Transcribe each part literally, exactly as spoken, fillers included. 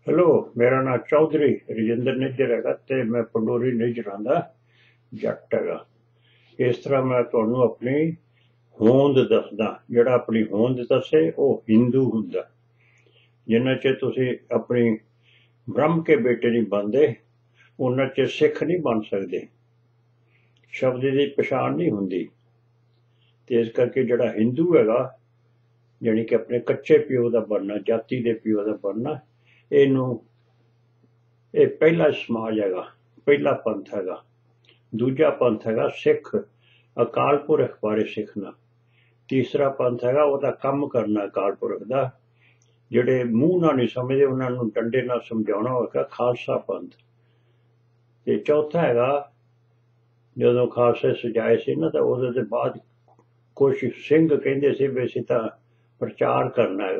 Hello, मेरा नाम चौधरी रजिंदर निज्जर है ते मैं पंडोरी निज्जरां दा जट है। इस तरह मैं तुहानू अपनी होंद दसदा। जिहड़ा अपनी होंद दसे वो हिंदू हुंदा। जिन्ना चिर तुसीं अपनी ब्रह्म के बेटे नहीं बनते उन्ना चिर सिख नहीं बन सकते। शब्द की पछाण नहीं हुंदी। ते इस करके जिहड़ा हिंदू हैगा जानी कि अपने कच्चे प्यो का बनना, जाति के प्यो का बनना, इनू ये पहला समाज हैगा, पहला पंथ हैगा। दूजा पंथ हैगा सिख, अकाल पुरख बारे सिखना। तीसरा पंथ हैगा वह कम करना अकाल पुरख का। जिहड़े मूँह ना नहीं समझते उन्होंने डंडे ना समझाना होगा खालसा पंथ। ते चौथा हैगा जदों खालसे सजाए से ना तो उहदे बाद कुछ सिंह कहंदे सी भी असीं तां प्रचार करना हैगा।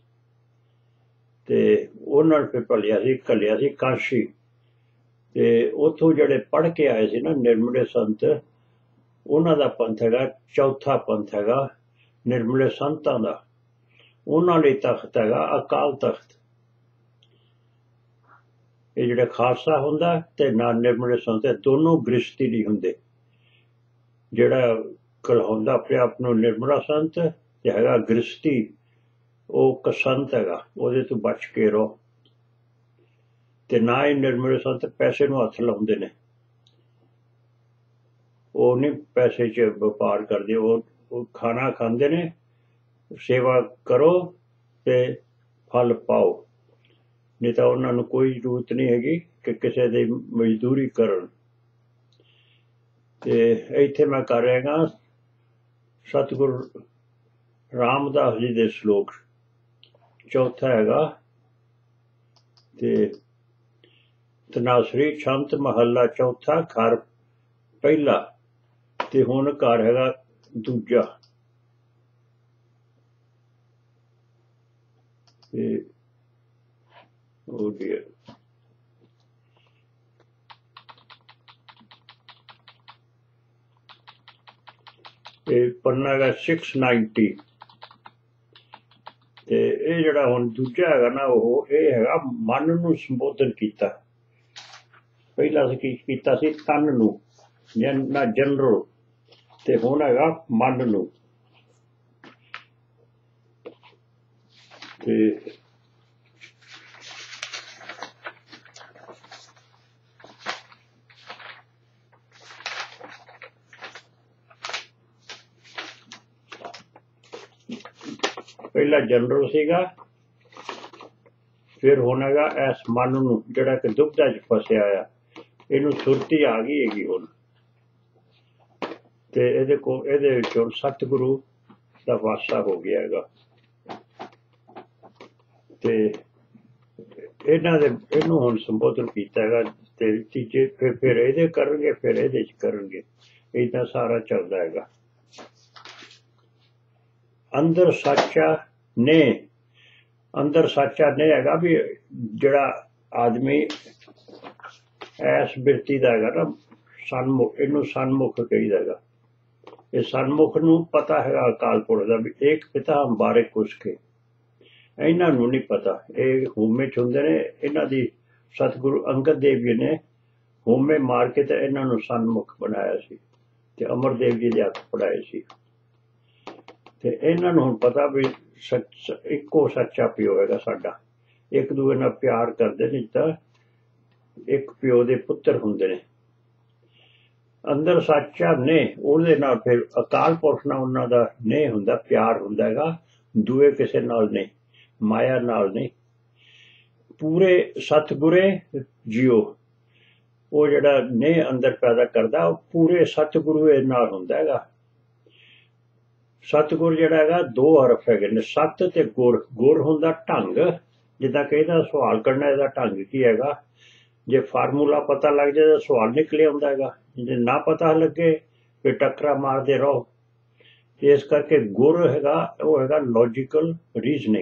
ते उन्होंने फिर भलिया सी घलिया सी काशी। ते उत्थों जिहड़े पढ़ के आए सी ना निर्मले संत, उन्हां दा पंथ हैगा चौथा पंथ हैगा निर्मले संतां दा। उन्हां लई तख्त हैगा अकाल तख्त। ये जिहड़ा खालसा हुंदा ते ना निर्मले संत दोनों गृहस्थी नहीं हुंदे। जिहड़ा कहलाउंदा अपने आप नूं निर्मला संत ते हैगा गृहस्थी वो कसंत हैगा, उहदे तो बच के रहो। ते ना ही निर्मले संत पैसे नूं हत्थ लाउंदे ने। वो नहीं पैसे च व्यापार करदे, वो खाना खांदे ने, सेवा करो ते फल पाओ। नहीं तो उन्होंने कोई जरूरत नहीं हैगी कि किसी की मजदूरी करन। ते इत्थे मैं कर रहा सतगुरु रामदास जी के श्लोक। चौथा हैगा ते तनासरी छंत महला चौथा घर पहला ते हुण घर हैगा दूजा। ते ओ डियर ते पन्ना हैगा सिक्स नाइनटी। ते ये जिहड़ा हुण दूजा हैगा ना वो ये हैगा मन नूं संबोधन कीता। पहला की कीता सी तन नूं ना जनरल, ते हुण हैगा मन नूं। ते पहला जनरल सीगा, फिर हुण हैगा इस मन नूं जिहड़ा कि दुबधा च फसिया आ, इहनूं सुरती आ गई हैगी हुण। ते इहदे को इहदे विचों सतगुरु दा वासा हो गया हैगा। ते इन्हां दे इहनूं हुण संबोधन कीता हैगा। ते तीजे फिर फिर इहदे करनगे, फिर इहदे च करनगे। इदां सारा चलदा हैगा। अंदर सच्चा ने, अंदर सच्चा ने हैगा भी जिहड़ा आदमी ऐस बिरती दा हैगा ना सन्मुख, इहनूं सन्मुख कहीदा हैगा। ये सन्मुख नूं पता हैगा अकाल पुरख दा भी एक पिता हम बारिक उसके। इन्हां नूं नहीं पता। ये होमे च हुंदे ने। इन्हां दी सतगुरु अंगद देव जी ने होमे मार के ते इन्हां नूं सन्मुख बनाया सी ते अमरदेव जी दे हत्थ पढ़ाए सी। ते इन्हां नूं हुण पता भी सच इक्को सच्चा प्यो हैगा साडा। एक दूए नाल प्यार करदे ने तां एक प्यो दे पुत्तर हुंदे ने। अंदर सच्चा ने उहदे नाल फिर अकाल पुरख नाल उन्हां दा ने हुंदा, प्यार हुंदा हैगा। दूए किसे नाल नहीं, माया नाल नहीं। पूरे सतगुरे जियो वो जिहड़ा ने अंदर पैदा करदा पूरे सतगुरु दे नाल हुंदा हैगा। सतगुर जिहड़ा हैगा दो हरफ हैगे ने, सत ते गुर। गुर हुंदा ढंग, जिद्दां कहदा सवाल कढना इहदा ढंग की हैगा। जे फार्मूला पता लग जाए तो सवाल निकले आउंदा हैगा, जे ना पता लगे फिर टक्करा मारदे रहो। इस करके गुर हैगा वो हैगा लॉजिकल रीजनिंग।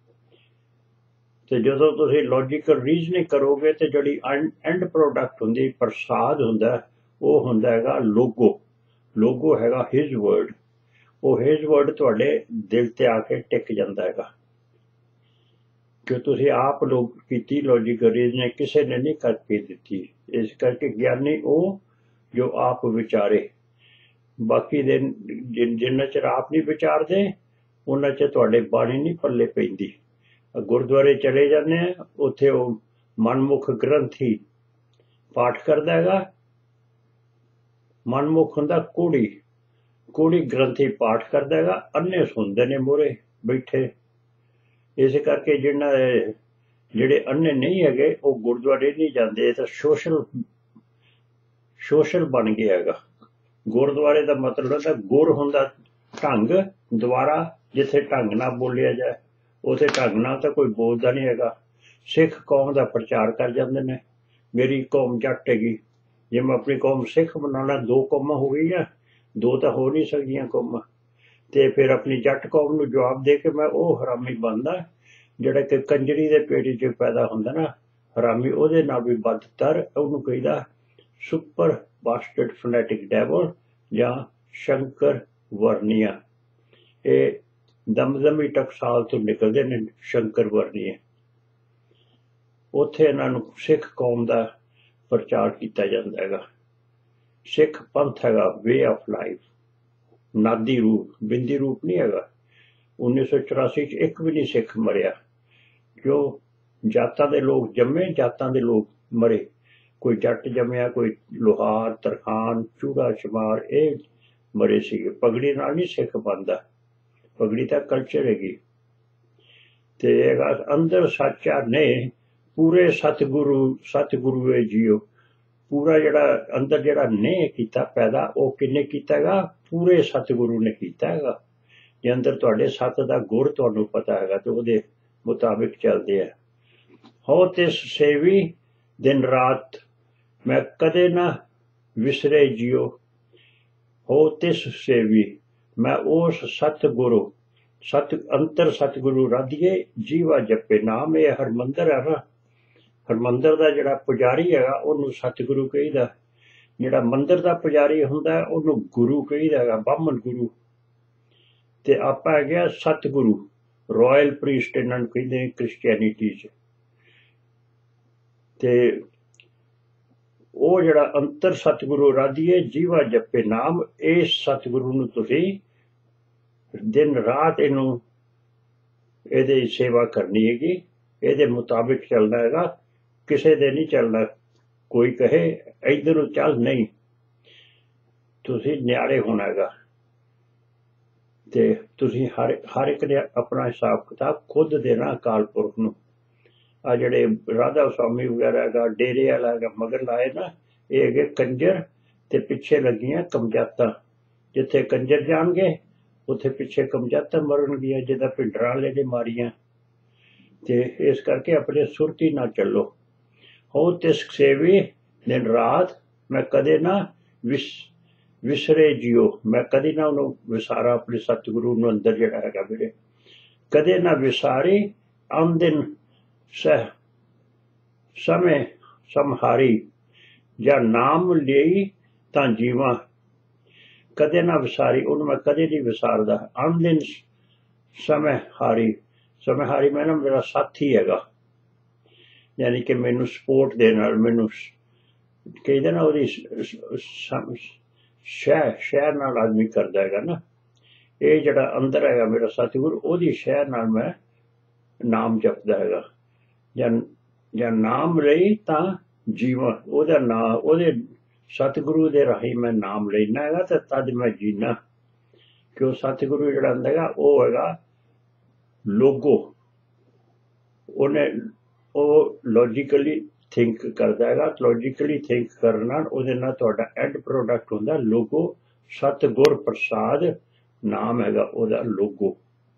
तो जदों तुसीं लॉजिकल रीजनिंग करोगे तो जिहड़ी एंड प्रोडक्ट हुंदी प्रसाद हुंदा वो हुंदा हैगा लोगो। लोगो हैगा हिज वर्ड। वो हिज वर्ड तुहाडे दिल ते आके टिक जांदा हैगा। ਕਿ ਤੁਸੀਂ ਆਪ ਲੋਕ ਕੀਤੀ ਲੌਜੀਕਲ ਰੀਜ਼ਨਿੰਗ ਕਿਸੇ ਨੇ ਨਹੀਂ ਕਰਕੇ ਦਿੱਤੀ। ਇਸ ਕਰਕੇ ਗਿਆਨੀ ਉਹ ਜੋ ਆਪ ਵਿਚਾਰੇ। ਬਾਕੀ ਦੇ ਜਿੰਨਾ ਚਿਰ ਆਪ ਨਹੀਂ ਵਿਚਾਰਦੇ ਉਹਨਾਂ ਚਿਰ ਤੁਹਾਡੇ ਬਾਣੀ ਨਹੀਂ ਪੱਲੇ ਪੈਂਦੀ। ਗੁਰਦੁਆਰੇ ਚਲੇ ਜਾਂਦੇ ਆ, ਉੱਥੇ ਉਹ ਮਨਮੁਖ ਗ੍ਰੰਥੀ ਪਾਠ ਕਰਦਾ ਹੈਗਾ। ਮਨਮੁਖ ਹੁੰਦਾ ਕੋੜੀ, ਕੋੜੀ ਗ੍ਰੰਥੀ ਪਾਠ ਕਰਦਾ ਹੈਗਾ, ਅੰਨੇ ਸੁਣਦੇ ਨੇ ਮੂਹਰੇ ਬੈਠੇ। ਇਸ ਕਰਕੇ ਜਿਹਨਾਂ ਜਿਹੜੇ ਅੰਨੇ ਨਹੀਂ ਹੈਗੇ ਉਹ ਗੁਰਦੁਆਰੇ ਨਹੀਂ ਜਾਂਦੇ। ਇਹ ਤਾਂ ਸੋਸ਼ਲ ਸੋਸ਼ਲ ਬਣ ਗਿਆ ਹੈਗਾ। ਗੁਰਦੁਆਰੇ ਦਾ ਮਤਲਬ ਹੁੰਦਾ ਗੁਰ ਹੁੰਦਾ ਢੰਗ, ਦੁਆਰਾ ਜਿੱਥੇ ਢੰਗ ਨਾਲ ਬੋਲਿਆ ਜਾਏ ਉੱਥੇ ਢੰਗ ਨਾਲ ਤਾਂ ਕੋਈ ਬੋਲਦਾ ਨਹੀਂ ਹੈਗਾ। ਸਿੱਖ ਕੌਮ ਦਾ ਪ੍ਰਚਾਰ ਕਰ ਜਾਂਦੇ ਨੇ, ਮੇਰੀ ਕੌਮ ਜੱਟ ਹੈਗੀ। ਜੇ ਮੈਂ ਆਪਣੀ ਕੌਮ ਸਿੱਖ ਬਣਾਉਣਾ, ਦੋ ਕੌਮਾਂ ਹੋ ਗਈਆਂ, ਦੋ ਤਾਂ ਹੋ ਨਹੀਂ ਸਕਦੀਆਂ ਕੌਮਾਂ। ਤੇ ਫਿਰ ਆਪਣੀ ਜੱਟ ਕੌਮ ਨੂੰ ਜਵਾਬ ਦੇ ਕੇ ਮੈਂ ਉਹ ਹਰਾਮੀ ਬਣਦਾ ਜਿਹੜਾ ਕਿ ਕੰਜਰੀ ਦੇ ਪੇਟ 'ਚ ਪੈਦਾ ਹੁੰਦਾ ਨਾ ਹਰਾਮੀ, ਉਹਦੇ ਨਾਲ ਵੀ ਬਦਤਰ। ਉਹਨੂੰ ਕਹੀਦਾ ਸੁਪਰ ਬਾਸਟਰਡ ਫਨੈਟਿਕ ਡੈਵਲ ਜਾਂ ਸ਼ੰਕਰ ਵਰਨੀਆ। ਇਹ ਦਮਦਮੀ ਟਕਸਾਲ ਤੋਂ ਨਿਕਲਦੇ ਨੇ ਸ਼ੰਕਰ ਵਰਨੀਏ। ਉੱਥੇ ਇਹਨਾਂ ਨੂੰ ਸਿੱਖ ਕੌਮ ਦਾ ਪ੍ਰਚਾਰ ਕੀਤਾ ਜਾਂਦਾ ਹੈਗਾ। ਸਿੱਖ ਪੰਥ ਹੈਗਾ ਵੇ ਆਫ ਲਾਈਫ, ਨਾਦੀ ਰੂਪ, ਬਿੰਦੀ ਰੂਪ ਨਹੀਂ ਹੈਗਾ। ਉੱਨੀ ਸੌ ਚੁਰਾਸੀ 'ਚ ਇੱਕ ਵੀ ਨਹੀਂ ਸਿੱਖ ਮਰਿਆ। ਜੋ ਜਾਤਾਂ ਦੇ ਲੋਕ ਜੰਮੇ, ਜਾਤਾਂ ਦੇ ਲੋਕ ਮਰੇ। ਕੋਈ ਜੱਟ ਜੰਮਿਆ, ਕੋਈ ਲੋਹਾਰ, ਤਰਖਾਨ, ਚੂੜਾ, ਸ਼ਮਾਰ, ਇਹ ਮਰੇ ਸੀਗੇ। ਪਗੜੀ ਨਾਲ ਨਹੀਂ ਸਿੱਖ ਬਣਦਾ, ਪਗੜੀ ਤਾਂ ਕਲਚਰ ਹੈਗੀ। ਤੇ ਹੈਗਾ ਅੰਦਰ ਸੱਚਾ ਨੇ ਪੂਰੇ ਸਤਿਗੁਰੂ, ਸਤਿਗੁਰੂ ਏ ਜੀਓ। ਪੂਰਾ ਜਿਹੜਾ ਅੰਦਰ ਜਿਹੜਾ ਨੇ ਕੀਤਾ ਪੈਦਾ, ਉਹ ਕਿੰਨੇ ਕੀਤਾ ਹੈਗਾ? ਪੂਰੇ ਸਤਿਗੁਰੂ ਨੇ ਕੀਤਾ ਹੈਗਾ। ਜੇ ਅੰਦਰ ਤੁਹਾਡੇ ਸੱਤ ਦਾ ਗੁਰ ਤੁਹਾਨੂੰ ਪਤਾ ਹੈਗਾ ਤੇ ਉਹਦੇ ਮੁਤਾਬਿਕ ਚੱਲਦੇ ਆ। ਹੋ ਤਿਸ ਸੇਵੀ ਦਿਨ ਰਾਤ ਮੈਂ ਕਦੇ ਨਾ ਵਿਸਰੇ ਜੀਓ। ਹੋ ਤਿਸ ਸੇਵੀ ਮੈਂ ਉਸ ਸਤਿਗੁਰੂ, ਸਤ ਅੰਤਰ ਸਤਿਗੁਰੂ ਰਾਧੀਏ ਜੀਵਾ ਜਪੇ ਨਾਮ। ਇਹ ਹਰਮੰਦਰ ਹੈ ਨਾ, ਹਰਮੰਦਰ ਦਾ ਜਿਹੜਾ ਪੁਜਾਰੀ ਹੈਗਾ ਉਹਨੂੰ ਸਤਿਗੁਰੂ ਕਹੀਦਾ। ਜਿਹੜਾ ਮੰਦਰ ਦਾ ਪੁਜਾਰੀ ਹੁੰਦਾ ਉਹਨੂੰ ਗੁਰੂ ਕਹੀਦਾ ਹੈਗਾ, ਬਾਹਮਣ ਗੁਰੂ। ਤੇ ਆਪਾਂ ਹੈਗੇ ਸਤਿਗੁਰੂ, ਰਾਇਲ ਪ੍ਰੀਸਟ ਇਹਨਾਂ ਨੂੰ ਕਹਿੰਦੇ ਕ੍ਰਿਸਚੈਨਿਟੀ 'ਚ। ਤੇ ਉਹ ਜਿਹੜਾ ਅੰਤਰ ਸਤਿਗੁਰੂ ਰਾਧੀਏ ਜੀਵਾ ਜਪੇ ਨਾਮ, ਇਸ ਸਤਿਗੁਰੂ ਨੂੰ ਤੁਸੀਂ ਦਿਨ ਰਾਤ ਇਹਨੂੰ ਇਹਦੀ ਸੇਵਾ ਕਰਨੀ ਹੈਗੀ, ਇਹਦੇ ਮੁਤਾਬਿਕ ਚੱਲਣਾ ਹੈਗਾ, ਕਿਸੇ ਦੇ ਨਹੀਂ ਚੱਲਣਾ। ਕੋਈ ਕਹੇ ਇੱਧਰੋਂ ਚੱਲ, ਨਹੀਂ, ਤੁਸੀਂ ਨਿਆਰੇ ਹੋਣਾ ਹੈਗਾ। ਤੇ ਤੁਸੀਂ ਹਰ ਹਰ ਇੱਕ ਨੇ ਆਪਣਾ ਹਿਸਾਬ ਕਿਤਾਬ ਖੁਦ ਦੇਣਾ ਅਕਾਲ ਪੁਰਖ ਨੂੰ। ਆ ਜਿਹੜੇ ਰਾਧਾ ਸਵਾਮੀ ਵਗੈਰਾ ਹੈਗਾ, ਡੇਰੇ ਵਾਲਾ ਹੈਗਾ, ਮਗਰ ਲਾਏ ਨਾ, ਇਹ ਹੈਗੇ ਕੰਜਰ ਤੇ ਪਿੱਛੇ ਲੱਗੀਆਂ ਕਮਜਾਤਾਂ। ਜਿੱਥੇ ਕੰਜਰ ਜਾਣਗੇ ਉੱਥੇ ਪਿੱਛੇ ਕਮਜਾਤਾਂ ਮਰਨਗੀਆਂ, ਜਿਹਦਾ ਭਿੰਡਰਾਂ ਵਾਲੇ ਨੇ ਮਾਰੀਆਂ। ਤੇ ਇਸ ਕਰਕੇ ਆਪਣੇ ਸੁਰਤੀ ਨਾਲ ਚੱਲੋ। ਹੋ ਤਿਸ ਸੇਵੀ ਦਿਨ ਰਾਤ ਮੈਂ ਕਦੇ ਨਾ ਵਿਸ ਵਿਸਰੇ ਜੀਓ। ਮੈਂ ਕਦੇ ਨਾ ਉਹਨੂੰ ਵਿਸਾਰਾ, ਆਪਣੇ ਸਤਿਗੁਰੂ ਨੂੰ ਅੰਦਰ ਜਿਹੜਾ ਹੈਗਾ ਮੇਰੇ, ਕਦੇ ਨਾ ਵਿਸਾਰੀ। ਆਮ ਦਿਨ ਸਹ ਸਮੇਂ ਸਮਹਾਰੀ ਜਾਂ ਨਾਮ ਲਈ ਤਾਂ ਜੀਵਾਂ। ਕਦੇ ਨਾ ਵਿਸਾਰੀ, ਉਹਨੂੰ ਮੈਂ ਕਦੇ ਨਹੀਂ ਵਿਸਾਰਦਾ। ਆਮ ਦਿਨ ਸਮੇਂ ਹਾਰੀ, ਸਮੇਂ ਹਾਰੀ ਮੈਂ ਨਾ ਮੇਰਾ ਸਾਥੀ ਹੈਗਾ, ਯਾਨੀ ਕਿ ਮੈਨੂੰ ਸਪੋਰਟ ਦੇਣ ਨਾਲ, ਮੈਨੂੰ ਕਹਿੰਦੇ ਨਾ ਉਹਦੀ ਸ਼ਹਿ ਸ਼ਹਿਰ ਨਾਲ ਆਦਮੀ ਕਰਦਾ ਹੈਗਾ ਨਾ। ਇਹ ਜਿਹੜਾ ਅੰਦਰ ਹੈਗਾ ਮੇਰਾ ਸਤਿਗੁਰੂ, ਉਹਦੀ ਸ਼ਹਿਰ ਨਾਲ ਮੈਂ ਨਾਮ ਜਪਦਾ ਹੈਗਾ। ਜਾਂ ਜਾਂ ਨਾਮ ਲਈ ਤਾਂ ਜੀਵਨ, ਉਹਦਾ ਨਾਂ, ਉਹਦੇ ਸਤਿਗੁਰੂ ਦੇ ਰਾਹੀਂ ਮੈਂ ਨਾਮ ਲੈਣਾ ਹੈਗਾ ਤੇ ਤਦ ਮੈਂ ਜੀਣਾ। ਕਿਉਂ ਸਤਿਗੁਰੂ ਜਿਹੜਾ ਹੁੰਦਾ ਹੈਗਾ ਉਹ ਹੈਗਾ ਲੋਗੋ। ਉਹਨੇ ਉਹ ਲੌਜੀਕਲੀ ਥਿੰਕ ਕਰਦਾ ਹੈਗਾ। ਲੌਜੀਕਲੀ ਥਿੰਕ ਕਰਨ ਨਾਲ ਉਹਦੇ ਨਾਲ ਤੁਹਾਡਾ ਐਂਡ ਪ੍ਰੋਡਕਟ ਹੁੰਦਾ ਲੋਗੋ। ਸਤਿਗੁਰ ਪ੍ਰਸਾਦ ਨਾਮ ਹੈਗਾ ਉਹਦਾ ਲੋਗੋ।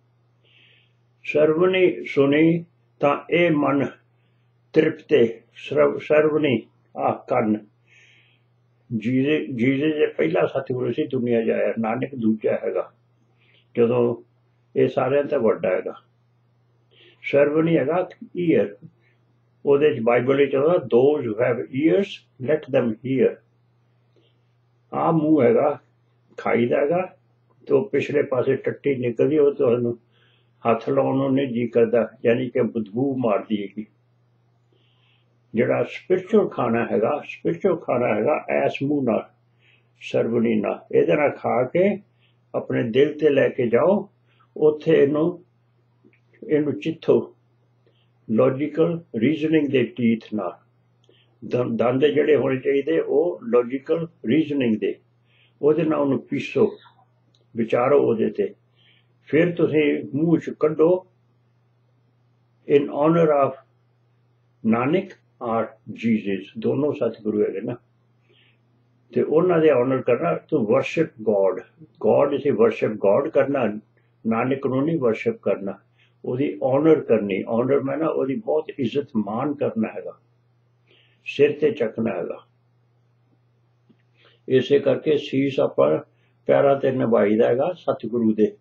ਸਰਵਣੀ ਸੁਣੀ ਤਾਂ ਇਹ ਮਨ ਤ੍ਰਿਪਤੇ। ਸਰਵ ਸਰਵਣੀ ਆਹ ਕੰਨ। ਜੀਜੇ ਜੀਜੇ ਜੇ ਪਹਿਲਾ ਸਤਿਗੁਰੂ ਸੀ ਦੁਨੀਆ 'ਚ ਆਇਆ, ਨਾਨਕ ਦੂਜਾ ਹੈਗਾ। ਜਦੋਂ ਇਹ ਸਾਰਿਆਂ ਤੋਂ ਵੱਡਾ ਹੈਗਾ। ਸਰਵਣੀ ਹੈਗਾ ਈਅਰ, ਉਹਦੇ 'ਚ ਬਾਈਬਲ ਵਿੱਚ ਆਉਂਦਾ those who have ears let them hear. ਆਹ ਮੂੰਹ ਹੈਗਾ ਖਾਈ ਦਾ ਹੈਗਾ, ਤੇ ਉਹ ਪਿਛਲੇ ਪਾਸੇ ਟੱਟੀ ਨਿਕਲਦੀ, ਉਹ ਤੁਹਾਨੂੰ हथ लाउण नूं नहीं जी करदा, यानी कि बदबू मारदी हैगी। जिहड़ा स्पिरिचुअल खाना हैगा, स्पिरिचुअल खाना हैगा ऐस मूँह नाल सरवणी नाल, इहदे नाल खा के अपने दिल ते लैके जाओ, उत्थे इहनूं इहनूं चित्थो लॉजिकल रीजनिंग दे टीथ नाल। दंद जिहड़े होने चाहिए वो लॉजिकल रीजनिंग दे, ਉਹਦੇ ਨਾਲ ਉਹਨੂੰ ਪੀਸੋ, ਵਿਚਾਰੋ ਉਹਦੇ ਤੇ, ਫਿਰ ਤੁਸੀਂ ਮੂੰਹ 'ਚ ਕੱਢੋ in honour of Nanak or Jesus, ਦੋਨੋਂ ਸਤਿਗੁਰੂ ਹੈਗੇ ਨਾ, ਤੇ ਉਹਨਾਂ ਦੇ ਆਨਰ ਕਰਨਾ। ਤੂੰ ਵਰਸ਼ਿਪ ਗੋਡ, ਗੋਡ ਇਸੇ ਵਰਸ਼ਿਪ ਗੋਡ ਕਰਨਾ, ਨਾਨਕ ਨੂੰ ਨਹੀਂ ਵਰਸ਼ਿਪ ਕਰਨਾ, ਉਹਦੀ ਆਨਰ ਕਰਨੀ। ਆਨਰ ਮੈਂ ਨਾ ਉਹਦੀ ਬਹੁਤ ਇੱਜ਼ਤ ਮਾਣ ਕਰਨਾ ਹੈਗਾ, ਸਿਰ ਤੇ ਚੱਕਣਾ ਹੈਗਾ। ਇਸੇ ਕਰਕੇ ਸੀਸ ਆਪਾਂ ਪੈਰਾਂ ਤੇ ਨਿਭਾਈਦਾ ਹੈਗਾ ਸਤਿਗੁਰੂ ਦੇ।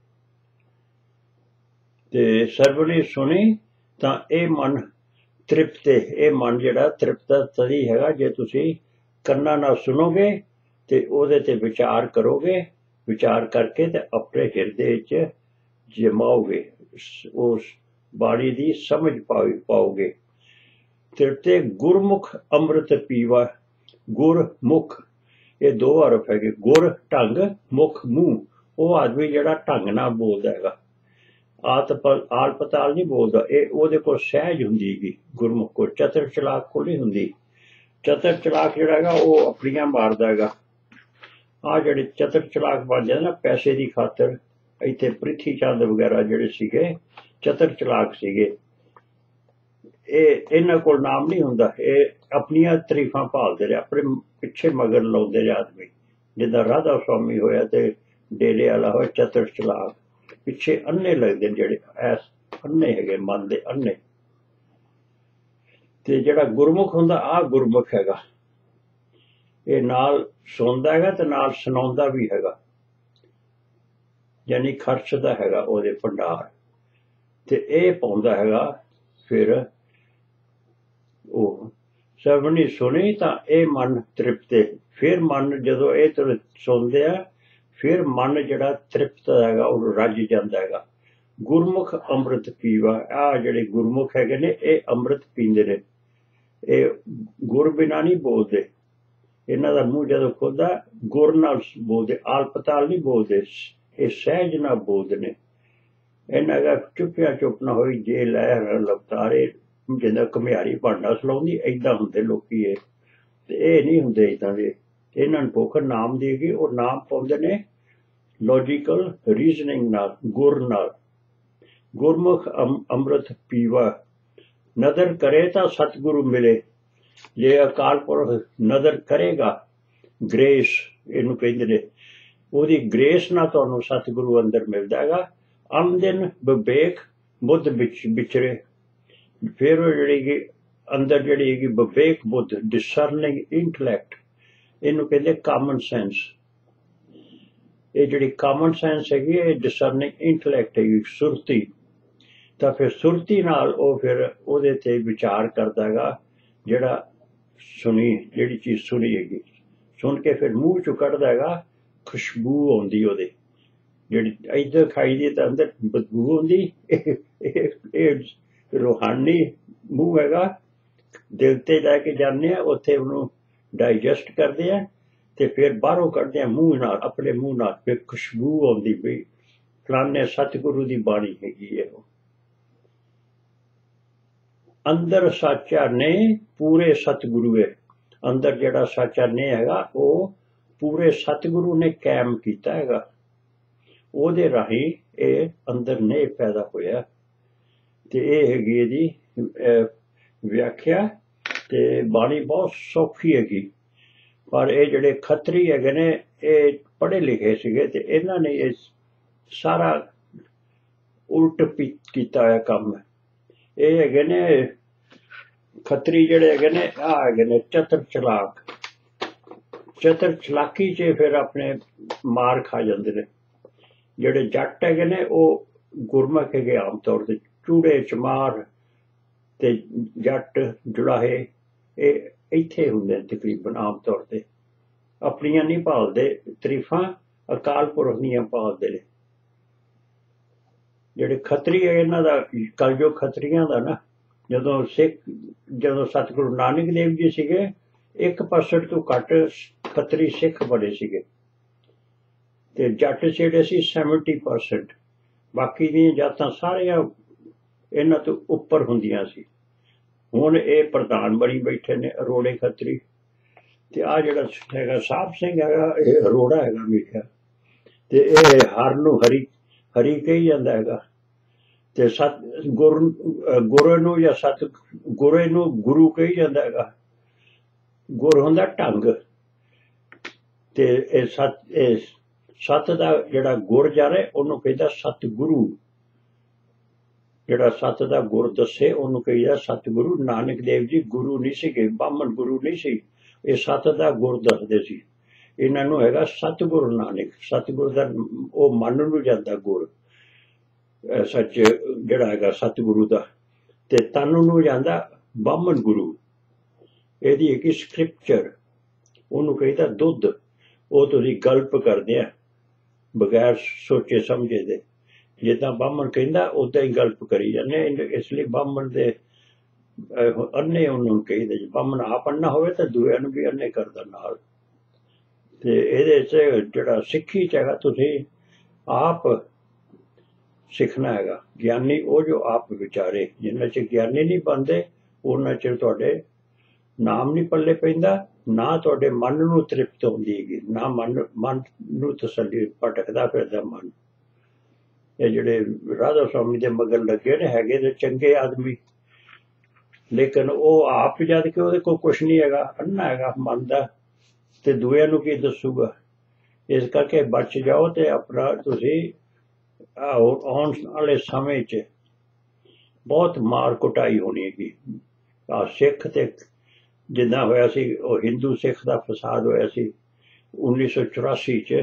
ਤੇ ਸਰਵਣੀ ਸੁਣੀ ਤਾਂ ਇਹ ਮਨ ਤ੍ਰਿਪਤ, ਇਹ ਮਨ ਜਿਹੜਾ ਤ੍ਰਿਪਤ ਤਦੀ ਹੈਗਾ ਜੇ ਤੁਸੀਂ ਕੰਨਾਂ ਨਾਲ ਸੁਣੋਗੇ ਤੇ ਉਹਦੇ ਤੇ ਵਿਚਾਰ ਕਰੋਗੇ, ਵਿਚਾਰ ਕਰਕੇ ਤੇ ਆਪਣੇ ਹਿਰਦੇ 'ਚ ਜਮਾਓਗੇ, ਉਸ ਬਾਣੀ ਦੀ ਸਮਝ ਪਾਓਗੇ। ਤ੍ਰਿਪਤੇ ਗੁਰਮੁਖ ਅੰਮ੍ਰਿਤ ਪੀਵਾ, ਗੁਰਮੁਖ ਇਹ ਦੋ ਹਰਫ ਹੈਗੇ, ਗੁਰ ਢੰਗ, ਮੁਖ ਮੂੰਹ। ਉਹ ਆਦਮੀ ਜਿਹੜਾ ਢੰਗ ਨਾਲ ਬੋਲਦਾ ਹੈਗਾ, ਆਤਪ ਆਲ ਪਤਾਲ ਨਹੀਂ ਬੋਲਦਾ, ਇਹ ਉਹਦੇ ਕੋਲ ਸਹਿਜ ਹੁੰਦੀ ਹੈਗੀ ਗੁਰਮੁਖ ਕੋਲ, ਚਤਰ ਚਲਾਕ ਕੋਲ ਨਹੀਂ ਹੁੰਦੀ। ਚਤਰ ਚਲਾਕ ਜਿਹੜਾ ਹੈਗਾ ਉਹ ਆਪਣੀਆਂ ਮਾਰਦਾ ਹੈਗਾ। ਆਹ ਜਿਹੜੇ ਚਤਰ ਚਲਾਕ ਬਣ ਜਾਂਦੇ ਨਾ ਪੈਸੇ ਦੀ ਖਾਤਰ, ਇੱਥੇ ਪ੍ਰਿਥੀ ਚੰਦ ਵਗੈਰਾ ਜਿਹੜੇ ਸੀਗੇ ਚਤਰ ਚਲਾਕ ਸੀਗੇ, ਇਹ ਇਹਨਾਂ ਕੋਲ ਨਾਮ ਨਹੀਂ ਹੁੰਦਾ, ਇਹ ਆਪਣੀਆਂ ਤਾਰੀਫਾਂ ਭਾਲਦੇ ਰਹੇ, ਆਪਣੇ ਪਿੱਛੇ ਮਗਰ ਲਾਉਂਦੇ ਰਹੇ ਆਦਮੀ। ਜਿੱਦਾਂ ਰਾਧਾ ਸੁਆਮੀ ਹੋਇਆ ਤੇ ਡੇਰੇ ਵਾਲਾ ਹੋਇਆ ਚਤਰ ਚਲਾਕ, ਪਿੱਛੇ ਅੰਨੇ ਲੱਗਦੇ ਜਿਹੜੇ ਐਸ ਅੰਨੇ ਹੈਗੇ, ਮਨ ਦੇ ਅੰਨੇ। ਤੇ ਜਿਹੜਾ ਗੁਰਮੁਖ ਹੁੰਦਾ, ਆਹ ਗੁਰਮੁਖ ਹੈਗਾ, ਇਹ ਨਾਲ ਸੁਣਦਾ ਹੈਗਾ ਤੇ ਨਾਲ ਸੁਣਾਉਂਦਾ ਵੀ ਹੈਗਾ, ਯਾਨੀ ਖਰਚਦਾ ਹੈਗਾ ਉਹਦੇ ਭੰਡਾਰ। ਤੇ ਇਹ ਪਾਉਂਦਾ ਹੈਗਾ ਫਿਰ ਉਹ ਸਰਵਣੀ ਸੁਣੀ ਤਾਂ ਇਹ ਮਨ ਤ੍ਰਿਪਤੇ। ਫਿਰ ਮਨ ਜਦੋਂ ਇਹ ਤੁਰ ਸੁਣਦੇ ਆ, ਫਿਰ ਮਨ ਜਿਹੜਾ ਤ੍ਰਿਪਤ ਹੈਗਾ ਉਹ ਰੱਜ ਜਾਂਦਾ ਹੈਗਾ। ਗੁਰਮੁਖ ਅੰਮ੍ਰਿਤ ਪੀਵਾ, ਆਹ ਜਿਹੜੇ ਗੁਰਮੁਖ ਹੈਗੇ ਨੇ ਇਹ ਅੰਮ੍ਰਿਤ ਪੀਂਦੇ ਨੇ, ਇਹ ਗੁਰ ਬਿਨਾਂ ਨਹੀਂ ਬੋਲਦੇ। ਇਹਨਾਂ ਦਾ ਮੂੰਹ ਜਦੋਂ ਖੁੱਲਦਾ ਗੁਰ ਨਾਲ ਬੋਲਦੇ, ਆਲ ਪਤਾਲ ਨਹੀਂ ਬੋਲਦੇ, ਇਹ ਸਹਿਜ ਨਾਲ ਬੋਲਦੇ ਨੇ। ਇਹਨਾਂ ਦਾ ਚੁੱਪਿਆ ਚੁੱਪ ਨਾ ਹੋਈ ਜੇ ਲਹਿਰ ਲਵਤਾਰੇ, ਜਿੱਦਾਂ ਘੁਮਿਆਰੀ ਭਾਂਡਾ ਸਲਾਉਂਦੀ, ਏਦਾਂ ਹੁੰਦੇ ਲੋਕੀ ਇਹ, ਤੇ ਇਹ ਨਹੀਂ ਹੁੰਦੇ ਏਦਾਂ ਦੇ। ਇਹਨਾਂ ਨੂੰ ਭੁੱਖ ਨਾਮ ਦੀ ਹੈਗੀ, ਉਹ ਨਾਮ ਪਾਉਂਦੇ ਨੇ ਲੌਜੀਕਲ ਰੀਜ਼ਨਿੰਗ ਨਾਲ, ਗੁਰ ਨਾਲ। ਗੁਰਮੁਖ ਅੰਮ੍ਰਿਤ ਪੀਵਾ, ਨਦਰ ਕਰੇ ਤਾਂ ਸਤਿਗੁਰੂ ਮਿਲੇ। ਜੇ ਅਕਾਲ ਪੁਰਖ ਨਦਰ ਕਰੇਗਾ, ਗ੍ਰੇਸ ਇਹਨੂੰ ਕਹਿੰਦੇ ਨੇ, ਉਹਦੀ ਗ੍ਰੇਸ ਨਾਲ ਤੁਹਾਨੂੰ ਸਤਿਗੁਰੂ ਅੰਦਰ ਮਿਲਦਾ ਹੈਗਾ। ਅਮਦਿਨ ਵਿਵੇਕ ਬੁੱਧ ਵਿੱਚ ਵਿਚਰੇ, ਫਿਰ ਉਹ ਜਿਹੜੀ ਕਿ ਅੰਦਰ ਜਿਹੜੀ ਹੈਗੀ ਵਿਵੇਕ ਬੁੱਧ, ਡਿਸਰਨਿੰਗ ਇੰਟਲੈਕਟ, ਇਹਨੂੰ ਕਹਿੰਦੇ ਕਾਮਨ ਸੈਂਸ। ਇਹ ਜਿਹੜੀ ਕਾਮਨ ਸੈਂਸ ਹੈਗੀ ਇਹ ਡਿਸਰਨਿੰਗ ਇੰਟਲੈਕਟ ਹੈਗੀ, ਸੁਰਤੀ। ਤਾਂ ਫਿਰ ਸੁਰਤੀ ਨਾਲ ਉਹ ਫਿਰ ਉਹਦੇ ਤੇ ਵਿਚਾਰ ਕਰਦਾ ਹੈਗਾ, ਜਿਹੜਾ ਸੁਣੀ ਜਿਹੜੀ ਚੀਜ਼ ਸੁਣੀ ਹੈਗੀ, ਸੁਣ ਕੇ ਫਿਰ ਮੂੰਹ ਚੋਂ ਕੱਢਦਾ ਹੈਗਾ, ਖੁਸ਼ਬੂ ਆਉਂਦੀ ਉਹਦੇ, ਜਿਹੜੀ ਇੱਧਰ ਖਾਈ ਦੀ ਤਾਂ ਅੰਦਰ ਬਦਬੂ ਆਉਂਦੀ। ਇਹ ਰੂਹਾਨੀ ਮੂੰਹ ਹੈਗਾ, ਦਿਲ ਤੇ ਲੈ ਕੇ ਜਾਂਦੇ ਆ, ਉੱਥੇ ਉਹਨੂੰ ਡਾਈਜੈਸਟ ਕਰਦੇ ਆ ਤੇ ਫਿਰ ਬਾਹਰੋਂ ਕੱਢਦੇ ਆ ਮੂੰਹ ਨਾਲ, ਆਪਣੇ ਮੂੰਹ ਨਾਲ, ਫਿਰ ਖੁਸ਼ਬੂ ਆਉਂਦੀ ਪਈ, ਫਲਾਣੇ ਸਤਿਗੁਰੂ ਦੀ ਬਾਣੀ ਹੈਗੀ ਹੈ। ਅੰਦਰ ਸਾਚਾ ਨੇ ਪੂਰੇ ਸਤਿਗੁਰੂ ਹੈ, ਅੰਦਰ ਜਿਹੜਾ ਸਾਚਾ ਨੇ ਹੈਗਾ ਉਹ ਪੂਰੇ ਸਤਿਗੁਰੂ ਨੇ ਕਾਇਮ ਕੀਤਾ ਹੈਗਾ, ਉਹਦੇ ਰਾਹੀਂ ਇਹ ਅੰਦਰ ਨੇ ਪੈਦਾ ਹੋਇਆ। ਤੇ ਇਹ ਹੈਗੀ ਇਹਦੀ ਵਿਆਖਿਆ। ਤੇ ਬਾਣੀ ਬਹੁਤ ਸੌਖੀ ਹੈਗੀ, ਪਰ ਇਹ ਜਿਹੜੇ ਖੱਤਰੀ ਹੈਗੇ ਨੇ ਇਹ ਪੜ੍ਹੇ ਲਿਖੇ ਸੀਗੇ ਤੇ ਇਹਨਾਂ ਨੇ ਇਹ ਸਾਰਾ ਉਲਟ ਕੀਤਾ ਹੋਇਆ ਕੰਮ। ਇਹ ਹੈਗੇ ਨੇ ਖੱਤਰੀ ਜਿਹੜੇ ਹੈਗੇ ਨੇ, ਆਹ ਹੈਗੇ ਨੇ ਚਤਰ ਚਲਾਕ। ਚਤਰ ਚਲਾਕੀ 'ਚ ਫਿਰ ਆਪਣੇ ਮਾਰ ਖਾ ਜਾਂਦੇ ਨੇ। ਜਿਹੜੇ ਜੱਟ ਹੈਗੇ ਨੇ ਉਹ ਗੁਰਮੁਖ ਹੈਗੇ ਆਮ ਤੌਰ ਤੇ, ਚੂੜੇ ਚਮਾਰ ਤੇ ਜੱਟ ਜੁਲਾਹੇ ਇਹ ਇੱਥੇ ਹੁੰਦੇ ਨੇ ਤਕਰੀਬਨ ਆਮ ਤੌਰ ਤੇ, ਆਪਣੀਆਂ ਨਹੀਂ ਭਾਲਦੇ ਤਾਰੀਫਾਂ, ਅਕਾਲ ਪੁਰਖ ਦੀਆਂ ਭਾਲਦੇ ਨੇ। ਜਿਹੜੇ ਖੱਤਰੀ ਹੈ ਇਹਨਾਂ ਦਾ ਕਲਯੁਗ ਖੱਤਰੀਆਂ ਦਾ ਨਾ, ਜਦੋਂ ਸਿੱਖ ਜਦੋਂ ਸਤਿਗੁਰੂ ਨਾਨਕ ਦੇਵ ਜੀ ਸੀਗੇ ਇੱਕ ਪਰਸੈਂਟ ਤੋਂ ਘੱਟ ਖੱਤਰੀ ਸਿੱਖ ਬਣੇ ਸੀਗੇ, ਤੇ ਜੱਟ ਜਿਹੜੇ ਸੀ ਸੈਵਨਟੀ ਪਰਸੈਂਟ, ਬਾਕੀ ਦੀਆਂ ਜਾਤਾਂ ਸਾਰੀਆਂ ਇਹਨਾਂ ਤੋਂ ਉੱਪਰ ਹੁੰਦੀਆਂ ਸੀ। ਹੁਣ ਇਹ ਪ੍ਰਧਾਨ ਬਣੀ ਬੈਠੇ ਨੇ ਅਰੋੜੇ ਖੱਤਰੀ, ਤੇ ਆ ਜਿਹੜਾ ਹੈਗਾ ਸਾਹਿਬ ਸਿੰਘ ਹੈਗਾ ਇਹ ਅਰੋੜਾ ਹੈਗਾ ਮੇਰਾ, ਤੇ ਇਹ ਹਰ ਨੂੰ ਹਰੀ ਹਰੀ ਕਹੀ ਜਾਂਦਾ ਹੈਗਾ, ਤੇ ਸਤ ਗੁਰ ਗੁਰੂ ਨੂੰ ਜਾਂ ਸਤ ਗੁਰੇ ਨੂੰ ਗੁਰੂ ਕਹੀ ਜਾਂਦਾ ਹੈਗਾ। ਗੁਰ ਹੁੰਦਾ ਢੰਗ, ਤੇ ਇਹ ਸਤ ਇਹ ਸਤ ਦਾ ਜਿਹੜਾ ਗੁਰ ਜਾਣੇ ਉਹਨੂੰ ਕਹਿੰਦਾ ਸਤਿਗੁਰੂ, ਜਿਹੜਾ ਸਤ ਦਾ ਗੁਰ ਦੱਸੇ ਉਹਨੂੰ ਕਹੀਦਾ ਸਤਿਗੁਰੂ। ਨਾਨਕ ਦੇਵ ਜੀ ਗੁਰੂ ਨਹੀਂ ਸੀਗੇ, ਬਾਹਮਣ ਗੁਰੂ ਨਹੀਂ ਸੀ, ਇਹ ਸਤ ਦਾ ਗੁਰ ਦੱਸਦੇ ਸੀ। ਇਹਨਾਂ ਨੂੰ ਹੈਗਾ ਸਤਿਗੁਰੂ ਨਾਨਕ, ਸਤਿਗੁਰ ਦਾ ਉਹ ਮਨ ਨੂੰ ਜਾਂਦਾ ਗੁਰ ਸੱਚ ਜਿਹੜਾ ਹੈਗਾ ਸਤਿਗੁਰੂ ਦਾ, ਤੇ ਤਨ ਨੂੰ ਜਾਂਦਾ ਬਾਹਮਣ ਗੁਰੂ। ਇਹਦੀ ਇੱਕ ਸਕ੍ਰਿਪਚਰ ਉਹਨੂੰ ਕਹੀਦਾ ਦੁੱਧ, ਉਹ ਤੁਸੀਂ ਗਲਪ ਕਰਦੇ ਆ ਬਗੈਰ ਸੋਚੇ ਸਮਝੇ ਦੇ, ਜਿੱਦਾਂ ਬਾਹਮਣ ਕਹਿੰਦਾ ਉਦਾਂ ਹੀ ਗਲਪ ਕਰੀ ਜਾਂਦੇ, ਇਸ ਲਈ ਬਾਹਮਣ ਦੇ ਅੰਨੇ ਉਹਨੂੰ ਕਹੀਦਾ। ਜੇ ਬਾਹਮਣ ਆਪ ਅੰਨਾ ਹੋਵੇ ਤਾਂ ਦੂਜਿਆਂ ਨੂੰ ਵੀ ਅੰਨੇ ਕਰਦਾ ਨਾਲ। ਤੇ ਇਹਦੇ 'ਚ ਜਿਹੜਾ ਸਿੱਖੀ 'ਚ ਹੈਗਾ ਤੁਸੀਂ ਆਪ ਸਿੱਖਣਾ ਹੈਗਾ। ਗਿਆਨੀ ਉਹ ਜੋ ਆਪ ਵਿਚਾਰੇ, ਜਿੰਨਾ ਚਿਰ ਗਿਆਨੀ ਨਹੀਂ ਬਣਦੇ ਉਹਨਾਂ ਚਿਰ ਤੁਹਾਡੇ ਨਾਮ ਨਹੀਂ ਪੱਲੇ ਪੈਂਦਾ, ਨਾ ਤੁਹਾਡੇ ਮਨ ਨੂੰ ਤ੍ਰਿਪਤ ਹੁੰਦੀ ਹੈਗੀ, ਨਾ ਮਨ ਮਨ ਨੂੰ ਤਸੱਲੀ, ਭਟਕਦਾ ਫਿਰਦਾ ਮਨ। ਇਹ ਜਿਹੜੇ ਰਾਧਾ ਸਵਾਮੀ ਦੇ ਮਗਰ ਲੱਗੇ ਨੇ ਹੈਗੇ ਤੇ ਚੰਗੇ ਆਦਮੀ, ਲੇਕਿਨ ਉਹ ਆਪ ਜਦ ਕਿ ਉਹਦੇ ਕੋਲ ਕੁਛ ਨਹੀਂ ਹੈਗਾ, ਅੰਨਾ ਹੈਗਾ ਮਨ ਦਾ, ਤੇ ਦੂਜਿਆਂ ਨੂੰ ਕੀ ਦੱਸੂਗਾ। ਇਸ ਕਰਕੇ ਬਚ ਜਾਓ ਤੇ ਆਪਣਾ ਤੁਸੀਂ ਆਉਣ ਵਾਲੇ ਸਮੇਂ 'ਚ ਬਹੁਤ ਮਾਰ ਕੁਟਾਈ ਹੋਣੀ ਹੈਗੀ। ਆ ਸਿੱਖ ਤੇ ਜਿੱਦਾਂ ਹੋਇਆ ਸੀ ਉਹ ਹਿੰਦੂ ਸਿੱਖ ਦਾ ਫਸਾਦ ਹੋਇਆ ਸੀ ਉੱਨੀ ਸੌ ਚੁਰਾਸੀ 'ਚ,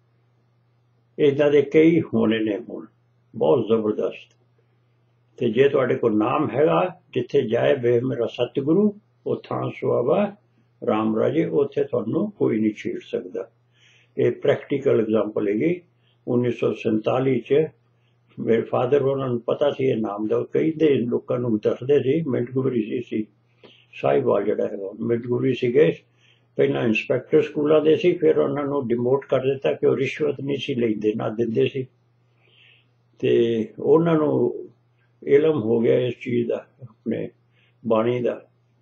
ਇੱਦਾਂ ਦੇ ਕਈ ਹੋਣੇ ਨੇ ਹੁਣ ਬਹੁਤ ਜ਼ਬਰਦਸਤ। ਤੇ ਜੇ ਤੁਹਾਡੇ ਕੋਲ ਨਾਮ ਹੈਗਾ, ਜਿੱਥੇ ਜਾਏ ਵੇ ਮੇਰਾ ਸਤਿਗੁਰੂ ਉਹ ਥਾਂ ਸੁਹਾਵਾ ਰਾਮ ਰਾਜੇ, ਉੱਥੇ ਤੁਹਾਨੂੰ ਕੋਈ ਨਹੀਂ ਛੇੜ ਸਕਦਾ। ਇਹ ਪ੍ਰੈਕਟੀਕਲ ਐਗਜ਼ਾਮਪਲ ਹੈਗੀ। ਉੱਨੀ ਸੌ ਸੰਤਾਲੀ 'ਚ ਮੇਰੇ ਫਾਦਰ ਉਹਨਾਂ ਨੂੰ ਪਤਾ ਸੀ ਇਹ ਨਾਮ ਦਾ, ਕਈ ਦੇ ਲੋਕਾਂ ਨੂੰ ਦੱਸਦੇ ਸੀ। ਮਿੰਟ ਗੁਰੂ ਸੀ ਸੀ ਸਾਹਿਬਾਲ ਜਿਹੜਾ ਹੈਗਾ ਮਿੰਟ ਗੁਰੂ ਸੀਗੇ, ਪਹਿਲਾਂ ਇੰਸਪੈਕਟਰ ਸਕੂਲਾਂ ਦੇ ਸੀ, ਫਿਰ ਉਹਨਾਂ ਨੂੰ ਡਿਮੋਟ ਕਰ ਦਿੱਤਾ ਕਿ ਉਹ ਰਿਸ਼ਵਤ ਨਹੀਂ ਸੀ ਲੈਂਦੇ, ਨਾ ਦਿੰਦੇ ਸੀ। ਤੇ ਉਹਨਾਂ ਨੂੰ ਇਲਮ ਹੋ ਗਿਆ ਇਸ ਚੀਜ਼ ਦਾ, ਆਪਣੇ ਬਾਣੀ ਦਾ।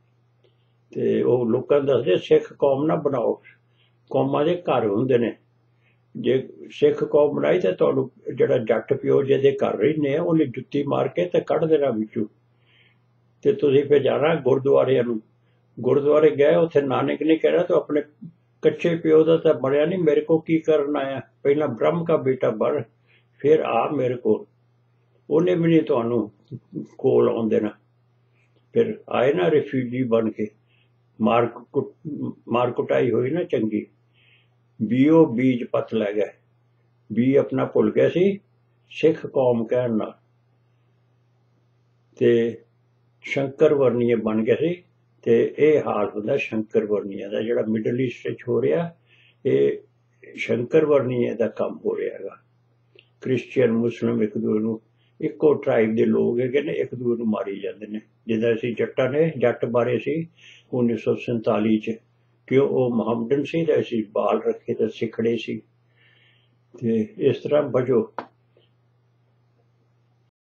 ਤੇ ਉਹ ਲੋਕਾਂ ਨੂੰ ਦੱਸਦੇ ਸਿੱਖ ਕੌਮ ਨਾ ਬਣਾਓ, ਕੌਮਾਂ ਦੇ ਘਰ ਹੁੰਦੇ ਨੇ। ਜੇ ਸਿੱਖ ਕੌਮ ਬਣਾਈ ਤਾਂ ਤੁਹਾਨੂੰ ਜਿਹੜਾ ਜੱਟ ਪਿਓ ਜਿਹਦੇ ਘਰ ਰਹਿੰਦੇ ਆ ਉਹਨੇ ਜੁੱਤੀ ਮਾਰ ਕੇ ਤੇ ਕੱਢ ਦੇਣਾ ਵਿੱਚੋਂ, ਤੇ ਤੁਸੀਂ ਫਿਰ ਜਾਣਾ ਗੁਰਦੁਆਰਿਆਂ ਨੂੰ। ਗੁਰਦੁਆਰੇ ਗਏ, ਉੱਥੇ ਨਾਨਕ ਨੇ ਕਹਿਣਾ ਤੂੰ ਆਪਣੇ ਕੱਚੇ ਪਿਓ ਦਾ ਤਾਂ ਬਣਿਆ ਨਹੀਂ, ਮੇਰੇ ਕੋਲ ਕੀ ਕਰਨ ਆਇਆ, ਪਹਿਲਾਂ ਬ੍ਰਹਮ ਕਾ ਬੇਟਾ ਬਣ ਫਿਰ ਆ ਮੇਰੇ ਕੋਲ। ਉਹਨੇ ਵੀ ਨਹੀਂ ਤੁਹਾਨੂੰ ਕੋਲ ਆਉਣ ਦੇਣਾ। ਫਿਰ ਆਏ ਨਾ ਰਿਫਿਊਜੀ ਬਣ ਕੇ, ਮਾਰ ਕੁ ਮਾਰ ਕੁਟਾਈ ਹੋਈ ਨਾ ਚੰਗੀ। ਬੀਓ ਬੀਜ ਪੱਤ ਲੈ ਗਏ, ਬੀ ਆਪਣਾ ਭੁੱਲ ਗਏ ਸੀ ਸਿੱਖ ਕੌਮ ਕਹਿਣ ਨਾਲ, ਤੇ ਸ਼ੰਕਰ ਵਰਨੀਏ ਬਣ ਗਏ ਸੀ। ਤੇ ਇਹ ਹਾਲ ਹੁੰਦਾ ਸ਼ੰਕਰ ਵਰਨੀਏ ਦਾ, ਜਿਹੜਾ ਮਿਡਲ ਈਸਟ ਵਿੱਚ ਹੋ ਰਿਹਾ ਇਹ ਸ਼ੰਕਰ ਵਰਨੀਏ ਦਾ ਕੰਮ ਹੋ ਰਿਹਾ ਹੈਗਾ। ਕ੍ਰਿਸਚੀਅਨ ਮੁਸਲਿਮ ਇੱਕ ਦੂਜੇ ਨੂੰ, ਇੱਕੋ ਟਰਾਈਬ ਦੇ ਲੋਕ ਹੈਗੇ ਨੇ, ਇੱਕ ਦੂਜੇ ਨੂੰ ਮਾਰੀ ਜਾਂਦੇ ਨੇ। ਜਿੱਦਾਂ ਅਸੀਂ ਜੱਟਾਂ ਨੇ ਜੱਟ ਬਾਰੇ ਸੀ ਉੱਨੀ ਸੌ ਸੰਤਾਲੀ 'ਚ, ਕਿਉਂ ਉਹ ਮੁਹੰਮਦਨ ਸੀ ਤੇ ਅਸੀਂ ਬਾਲ ਰੱਖੇ ਤੇ ਸਿੱਖੜੇ ਸੀ। ਤੇ ਇਸ ਤਰ੍ਹਾਂ ਬਚੋ।